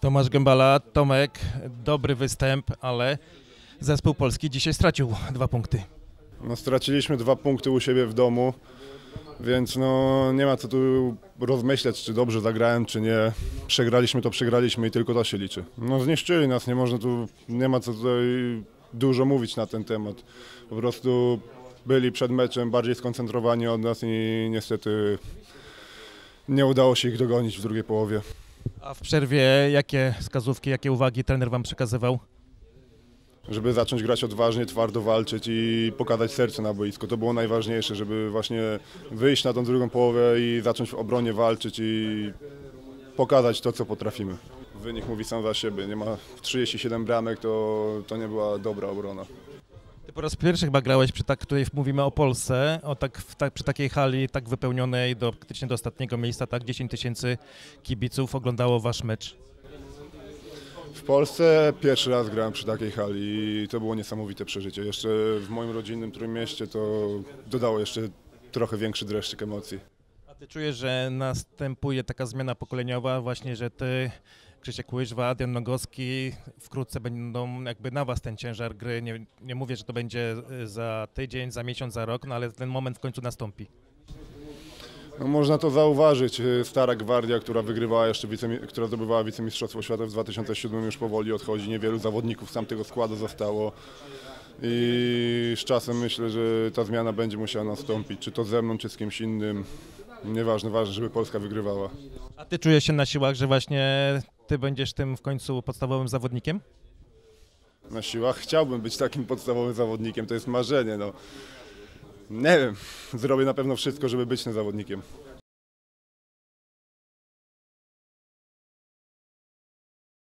Tomasz Gębala, Tomek, dobry występ, ale zespół polski dzisiaj stracił 2 punkty. No, straciliśmy 2 punkty u siebie w domu, więc nie ma co tu rozmyślać, czy dobrze zagrałem, czy nie. Przegraliśmy to przegraliśmy i tylko to się liczy. Zniszczyli nas, nie ma co tutaj dużo mówić na ten temat. Po prostu byli przed meczem bardziej skoncentrowani od nas i niestety nie udało się ich dogonić w drugiej połowie. A w przerwie jakie wskazówki, jakie uwagi trener wam przekazywał? Żeby zacząć grać odważnie, twardo walczyć i pokazać serce na boisku. To było najważniejsze, żeby właśnie wyjść na tą drugą połowę i zacząć w obronie walczyć i pokazać to, co potrafimy. Wynik mówi sam za siebie. Nie ma 37 bramek, to nie była dobra obrona. Ty po raz pierwszy chyba grałeś tutaj mówimy o Polsce, przy takiej hali tak wypełnionej praktycznie do ostatniego miejsca, tak 10 000 kibiców oglądało wasz mecz. W Polsce pierwszy raz grałem przy takiej hali i to było niesamowite przeżycie. Jeszcze w moim rodzinnym Trójmieście to dodało jeszcze trochę większy dreszczyk emocji. A ty czujesz, że następuje taka zmiana pokoleniowa właśnie, że ty, Krzysiek Łyżwa, Adrian Nogowski wkrótce będą jakby na was ten ciężar gry. Nie mówię, że to będzie za tydzień, za miesiąc, za rok, ale ten moment w końcu nastąpi. Można to zauważyć. Stara gwardia, która zdobywała wicemistrzostwo świata w 2007, już powoli odchodzi. Niewielu zawodników z tamtego składu zostało. I z czasem myślę, że ta zmiana będzie musiała nastąpić. Czy to ze mną, czy z kimś innym. Nieważne, ważne, żeby Polska wygrywała. A ty czujesz się na siłach, że właśnie ty będziesz tym w końcu podstawowym zawodnikiem? Na siłach chciałbym być takim podstawowym zawodnikiem, to jest marzenie. Nie wiem, zrobię na pewno wszystko, żeby być tym zawodnikiem.